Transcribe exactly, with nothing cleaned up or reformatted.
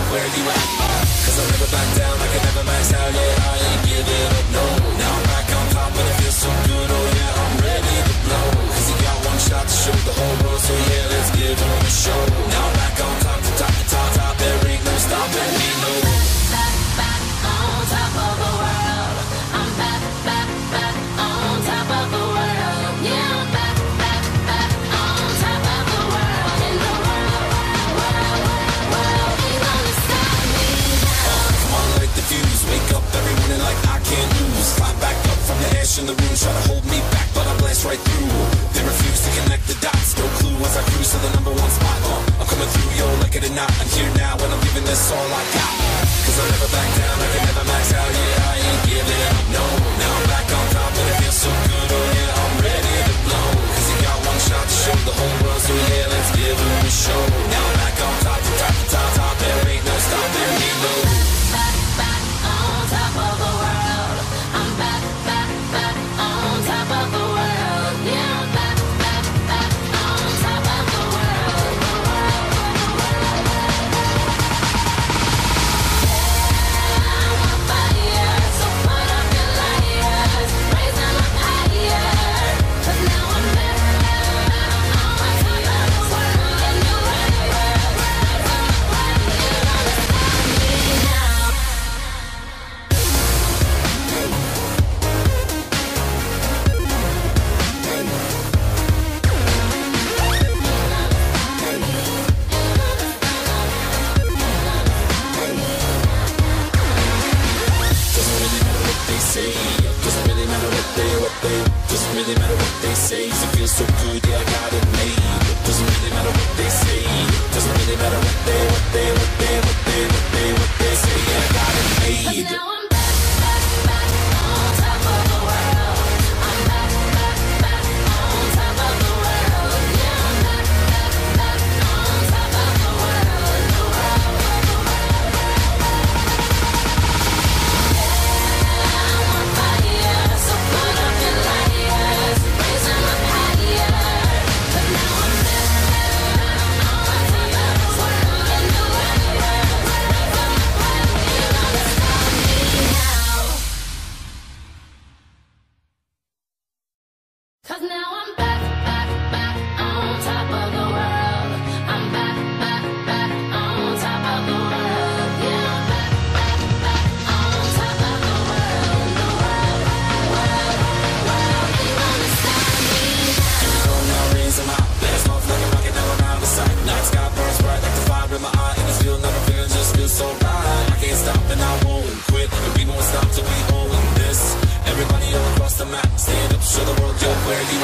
where you at? Cause I'll never back down, I can never max out, yeah, I ain't giving up, no. Now I'm back on top and it feels so good, oh yeah, I'm ready to blow. Cause you got one shot to show the whole world, so yeah, let's give them a show. Now I'm back on top, to top, to top, top, there ain't no stopping me, no. Back, back on top of the world. I'm back, back, back on top of the world. Yeah, I'm back, back, back on top of the world. And the world, world, world ain't gonna stop me now. Uh, come on, light the fuse, wake up every morning like I can't lose. Climb back up from the ash in the room, try to hold me back, but I blast right through. They refuse to connect the dots, no clue once I cruise to the number one spot. Uh, I'm coming through, yo, like it or not, I'm here now and I'm giving this all I got. Cause I'll never back down, I can never max out, yeah, I ain't giving up, no. Now I'm back on top and it feels so good, oh yeah, I'm ready to blow. Cause you got one shot to show the whole world, so yeah, let's give them a show. Now I'm back on top, to top, to top, top, there ain't no stopping me, no. Back, back on top of the world. I'm back, back, back on top of the world. Yeah, I'm back, back, back on top of the world. The world, world, world, world. Yeah, I'm on fire, so put up your lighters, raise them up higher. 'Cause now I'm back, back on top of the world. And the world, world, raise them up higher. You're gonna stop me now. Doesn't really matter what they say. Doesn't really matter what they, what they. Doesn't really matter what they say. 'Cause it feels so good, yeah, I got it made. Doesn't really matter what they say. Doesn't really matter what they, what they, what they, what they, what they, what they say. Yeah, I got it 'Cause made. now I'm back, back, back on top of the world. I'm back, back, back on top of the world. Yeah, I'm back, back, back on top of the world. The world, world, world, world, world. Yeah, I'm on fire, so put up your lighters, raise them up higher. 'Cause now I'm back, back on top of the world. And the world, world, raise them up higher. You're gonna stop me now. 'Cause now I'm back, back, back on top of the world. I'm back, back, back on top of the world. Yeah, I'm back, back, back on top of the world. The world, world, world ain't gonna stop me now. Oh, now raise them out. Blast off like a rocket, now I'm out of sight. Night sky burns bright like the fire in my eye. And this feel never feeling, just feels so right. I can't stop and I won't quit. And we won't stop till we own this. Everybody all across the map, stand up, show the world, yo, where you